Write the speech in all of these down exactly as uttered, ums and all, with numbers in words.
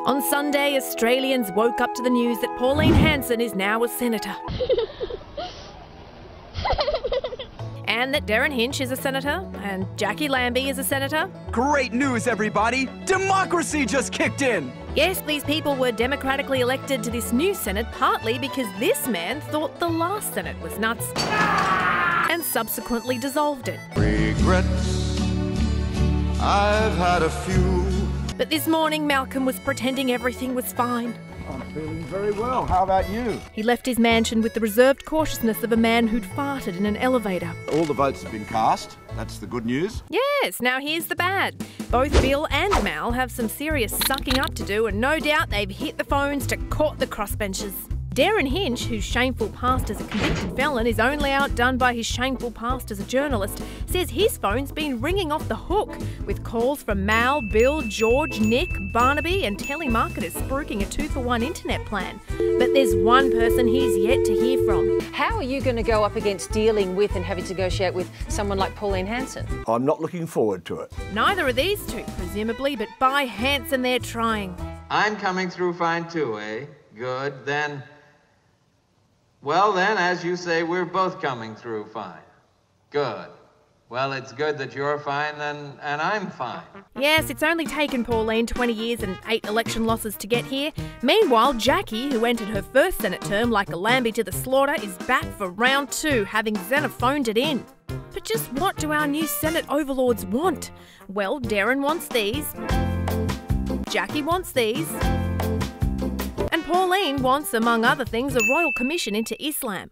On Sunday, Australians woke up to the news that Pauline Hanson is now a senator. And that Derryn Hinch is a senator, and Jacqui Lambie is a senator. Great news, everybody! Democracy just kicked in! Yes, these people were democratically elected to this new Senate partly because this man thought the last Senate was nuts and subsequently dissolved it. Regrets, I've had a few. But this morning, Malcolm was pretending everything was fine. I'm feeling very well. How about you? He left his mansion with the reserved cautiousness of a man who'd farted in an elevator. All the votes have been cast. That's the good news. Yes, now here's the bad. Both Bill and Mal have some serious sucking up to do, and no doubt they've hit the phones to court the crossbenchers. Derryn Hinch, whose shameful past as a convicted felon is only outdone by his shameful past as a journalist, says his phone's been ringing off the hook with calls from Mal, Bill, George, Nick, Barnaby and telemarketers spruiking a two-for-one internet plan. But there's one person he's yet to hear from. How are you going to go up against dealing with and having to negotiate with someone like Pauline Hanson? I'm not looking forward to it. Neither are these two, presumably, but by Hanson they're trying. I'm coming through fine too, eh? Good, then... Well then, as you say, we're both coming through fine. Good. Well, it's good that you're fine then, and I'm fine. Yes, it's only taken Pauline twenty years and eight election losses to get here. Meanwhile, Jacqui, who entered her first Senate term like a Lambie to the slaughter, is back for round two, having xenophoned it in. But just what do our new Senate overlords want? Well, Derryn wants these. Jacqui wants these. And Pauline wants, among other things, a royal commission into Islam.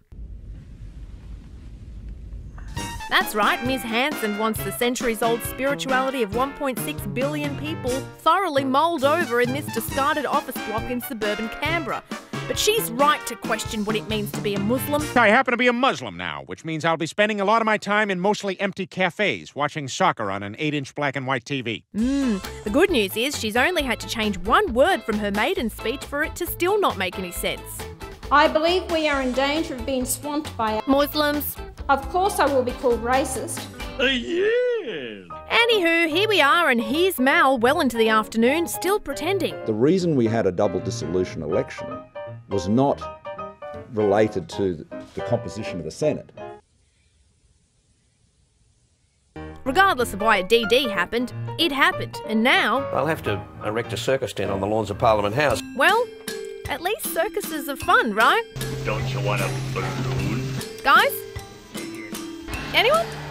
That's right, Miz Hanson wants the centuries-old spirituality of one point six billion people thoroughly mulled over in this discarded office block in suburban Canberra. But she's right to question what it means to be a Muslim. I happen to be a Muslim now, which means I'll be spending a lot of my time in mostly empty cafes, watching soccer on an eight-inch black and white T V. Mm, the good news is she's only had to change one word from her maiden speech for it to still not make any sense. I believe we are in danger of being swamped by Muslims. Of course I will be called racist. Uh, yes. Anywho, here we are, and here's Mal well into the afternoon, still pretending. The reason we had a double dissolution election was not related to the composition of the Senate. Regardless of why a D D happened, it happened, and now... I'll have to erect a circus tent on the lawns of Parliament House. Well, at least circuses are fun, right? Don't you want a balloon? Guys? Anyone?